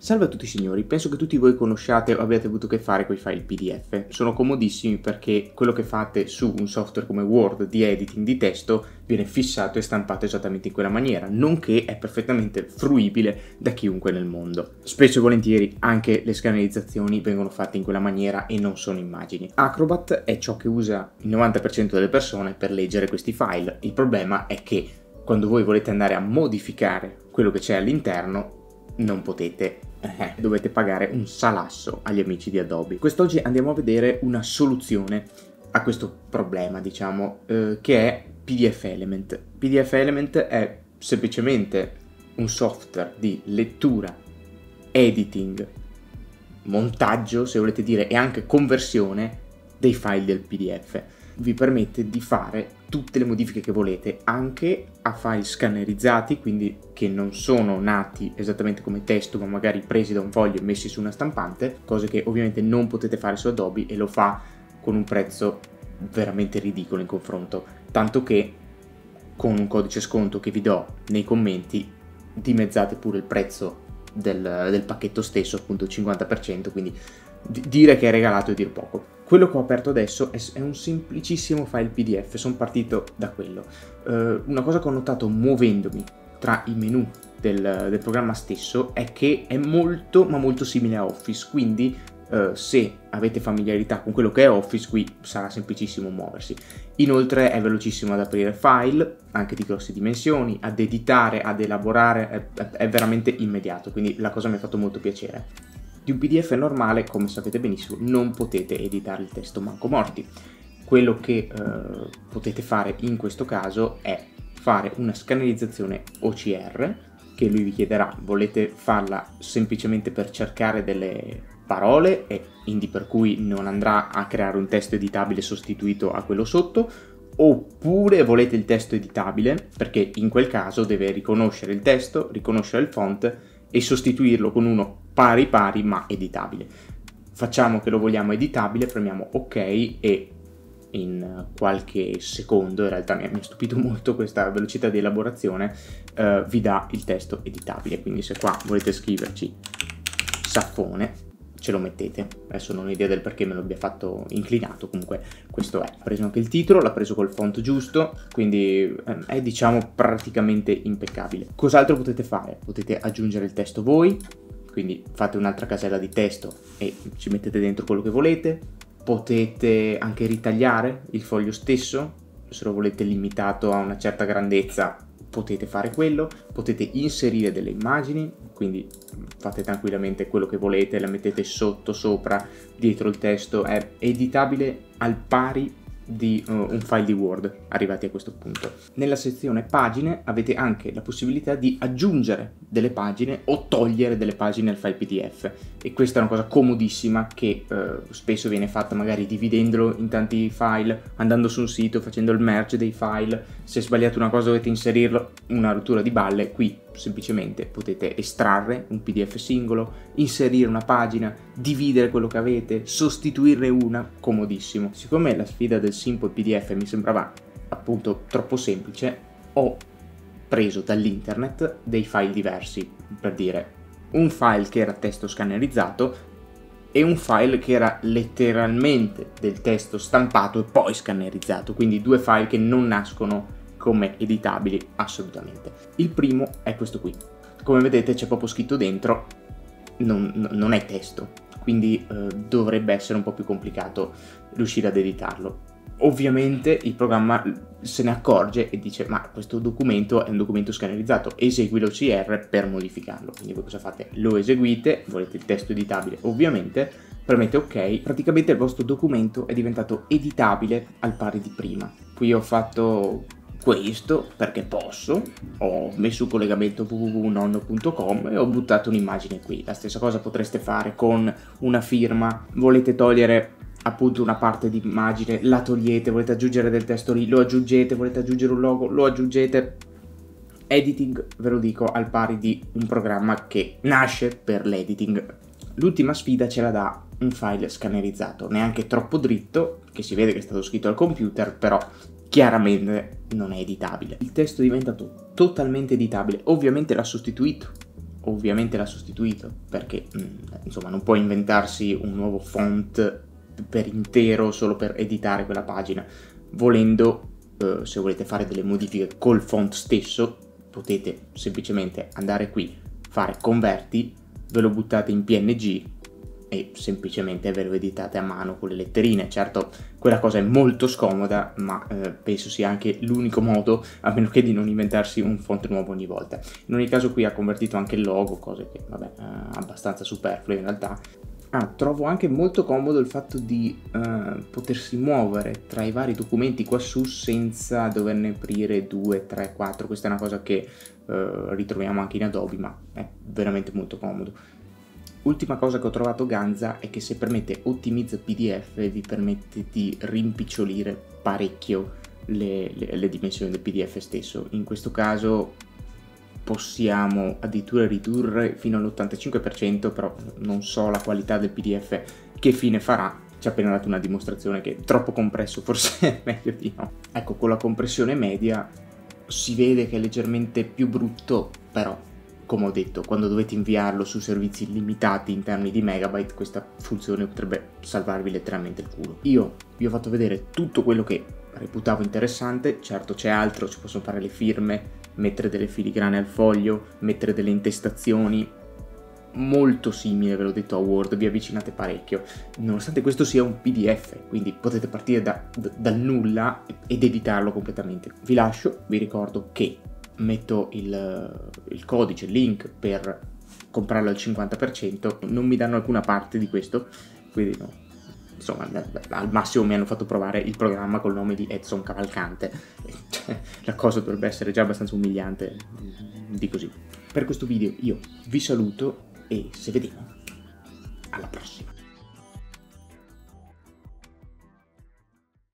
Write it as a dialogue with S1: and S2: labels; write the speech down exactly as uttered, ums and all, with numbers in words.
S1: Salve a tutti signori, penso che tutti voi conosciate o abbiate avuto a che fare con i file P D F. Sono comodissimi perché quello che fate su un software come Word di editing di testo viene fissato e stampato esattamente in quella maniera, nonché è perfettamente fruibile da chiunque nel mondo. Spesso e volentieri anche le scannerizzazioni vengono fatte in quella maniera e non sono immagini. Acrobat è ciò che usa il novanta per cento delle persone per leggere questi file. Il problema è che quando voi volete andare a modificare quello che c'è all'interno non potete, eh, dovete pagare un salasso agli amici di Adobe. Quest'oggi andiamo a vedere una soluzione a questo problema, diciamo, eh, che è P D F Element. P D F Element è semplicemente un software di lettura, editing, montaggio, se volete dire, e anche conversione dei file del P D F. Vi permette di fare tutte le modifiche che volete anche a file scannerizzati, quindi che non sono nati esattamente come testo ma magari presi da un foglio e messi su una stampante, cose che ovviamente non potete fare su Adobe, e lo fa con un prezzo veramente ridicolo in confronto, tanto che con un codice sconto che vi do nei commenti dimezzate pure il prezzo del, del pacchetto stesso, appunto il cinquanta per cento, quindi dire che è regalato è dir poco. Quello che ho aperto adesso è, è un semplicissimo file P D F, sono partito da quello. Uh, una cosa che ho notato muovendomi tra i menu del, del programma stesso è che è molto ma molto simile a Office, quindi uh, se avete familiarità con quello che è Office, qui sarà semplicissimo muoversi. Inoltre è velocissimo ad aprire file, anche di grosse dimensioni, ad editare, ad elaborare, è, è veramente immediato, quindi la cosa mi ha fatto molto piacere. Di un P D F normale, come sapete benissimo, non potete editare il testo manco morti. Quello che eh, potete fare in questo caso è fare una scannerizzazione O C R, che lui vi chiederà. Volete farla semplicemente per cercare delle parole, e quindi per cui non andrà a creare un testo editabile sostituito a quello sotto, oppure volete il testo editabile, perché in quel caso deve riconoscere il testo, riconoscere il font e sostituirlo con uno pari pari ma editabile. Facciamo che lo vogliamo editabile, premiamo ok e in qualche secondo, in realtà mi ha stupito molto questa velocità di elaborazione, eh, vi dà il testo editabile. Quindi se qua volete scriverci Saffone, ce lo mettete. Adesso non ho idea del perché me lo abbia fatto inclinato, comunque questo è. Ha preso anche il titolo, l'ha preso col font giusto, quindi è diciamo praticamente impeccabile. Cos'altro potete fare? Potete aggiungere il testo voi, quindi fate un'altra casella di testo e ci mettete dentro quello che volete. Potete anche ritagliare il foglio stesso, se lo volete limitato a una certa grandezza potete fare quello. Potete inserire delle immagini, quindi fate tranquillamente quello che volete, la mettete sotto, sopra, dietro il testo. È editabile al pari di uh, un file di Word, arrivati a questo punto. Nella sezione pagine avete anche la possibilità di aggiungere delle pagine o togliere delle pagine al file P D F, e questa è una cosa comodissima che uh, spesso viene fatta magari dividendolo in tanti file, andando su un sito, facendo il merge dei file. Se sbagliate una cosa dovete inserirlo, una rottura di balle. Qui semplicemente potete estrarre un P D F singolo, inserire una pagina, dividere quello che avete, sostituirne una, comodissimo. Siccome la sfida del Simple P D F mi sembrava appunto troppo semplice, ho preso dall'internet dei file diversi, per dire un file che era testo scannerizzato e un file che era letteralmente del testo stampato e poi scannerizzato, quindi due file che non nascono come editabili assolutamente. Il primo è questo qui, come vedete c'è proprio scritto dentro, non, non è testo, quindi eh, dovrebbe essere un po' più complicato riuscire ad editarlo. Ovviamente il programma se ne accorge e dice: ma questo documento è un documento scannerizzato, esegui l'O C R per modificarlo. Quindi voi cosa fate? Lo eseguite, volete il testo editabile ovviamente, premete ok, praticamente il vostro documento è diventato editabile al pari di prima. Qui ho fatto questo perché posso, ho messo un collegamento w w w punto nonno punto com e ho buttato un'immagine qui. La stessa cosa potreste fare con una firma. Volete togliere appunto una parte di immagine, la togliete, volete aggiungere del testo lì, lo aggiungete, volete aggiungere un logo, lo aggiungete. Editing, ve lo dico, al pari di un programma che nasce per l'editing. L'ultima sfida ce la dà un file scannerizzato, neanche troppo dritto, che si vede che è stato scritto al computer, però chiaramente non è editabile. Il testo è diventato totalmente editabile, ovviamente l'ha sostituito ovviamente l'ha sostituito, perché mh, insomma non può inventarsi un nuovo font per intero solo per editare quella pagina. Volendo, eh, se volete fare delle modifiche col font stesso, potete semplicemente andare qui, fare converti, ve lo buttate in P N G e semplicemente ve lo editate a mano con le letterine. Certo, quella cosa è molto scomoda, ma eh, penso sia anche l'unico modo, a meno che di non inventarsi un font nuovo ogni volta. In ogni caso qui ha convertito anche il logo, cose che vabbè, eh, abbastanza superflue in realtà. Ah, trovo anche molto comodo il fatto di uh, potersi muovere tra i vari documenti qua su senza doverne aprire due, tre, quattro. Questa è una cosa che uh, ritroviamo anche in Adobe, ma è veramente molto comodo. Ultima cosa che ho trovato ganza è che se permette ottimizza P D F, vi permette di rimpicciolire parecchio le, le, le dimensioni del P D F stesso. In questo caso possiamo addirittura ridurre fino all'ottantacinque per cento, però non so la qualità del P D F che fine farà. Ci ha appena dato una dimostrazione che è troppo compresso, forse è meglio di no. Ecco, con la compressione media si vede che è leggermente più brutto, però come ho detto, quando dovete inviarlo su servizi limitati in termini di megabyte, questa funzione potrebbe salvarvi letteralmente il culo. Io vi ho fatto vedere tutto quello che reputavo interessante. Certo, c'è altro, ci possono fare le firme, mettere delle filigrane al foglio, mettere delle intestazioni, molto simile, ve l'ho detto, a Word, vi avvicinate parecchio, nonostante questo sia un P D F, quindi potete partire da, da, dal nulla ed editarlo completamente. Vi lascio, vi ricordo che metto il, il codice, il link per comprarlo al cinquanta per cento, non mi danno alcuna parte di questo, quindi no. Insomma, al massimo mi hanno fatto provare il programma col nome di Edson Cavalcante. La cosa dovrebbe essere già abbastanza umiliante di così. Per questo video io vi saluto e se vediamo